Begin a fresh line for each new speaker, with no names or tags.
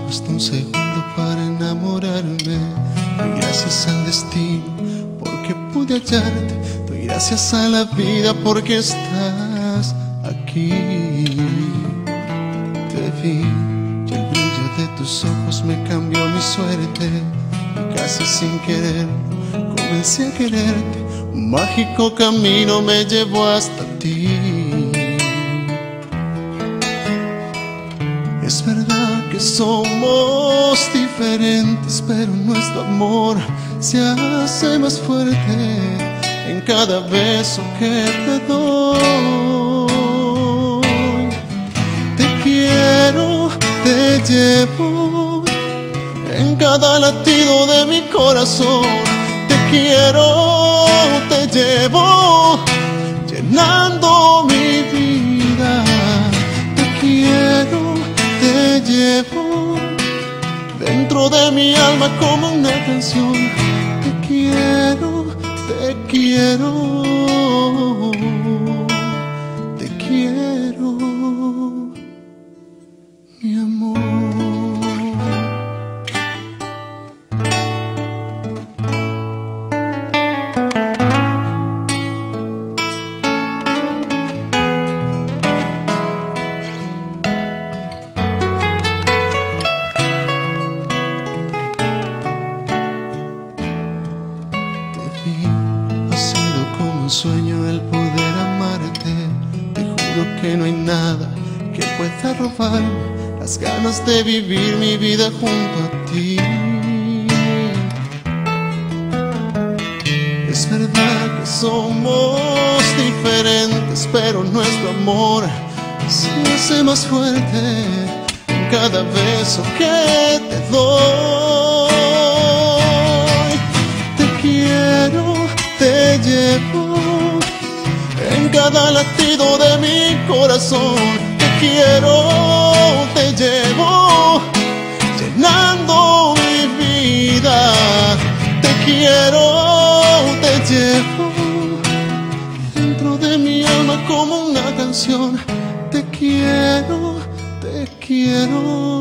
basta un segundo para enamorarme. Doy gracias al destino porque pude hallarte. Doy gracias a la vida porque estás aquí. Te vi y el brillo de tus ojos me cambió mi suerte. Y casi sin querer comencé a quererte. Un mágico camino me llevó hasta ti. Es verdad que somos diferentes, pero nuestro amor se hace más fuerte en cada beso que te doy. Te quiero, te llevo en cada latido de mi corazón. Te quiero, te llevo llenando mi vida. Te quiero, te llevo dentro de mi alma como una canción. Te quiero, te quiero, te quiero, mi amor. Ha sido como un sueño el poder amarte. Te juro que no hay nada que pueda robarme las ganas de vivir mi vida junto a ti. Es verdad que somos diferentes, pero nuestro amor se hace más fuerte en cada beso que te doy. Te llevo en cada latido de mi corazón. Te quiero, te llevo llenando mi vida. Te quiero, te llevo dentro de mi alma como una canción. Te quiero, te quiero.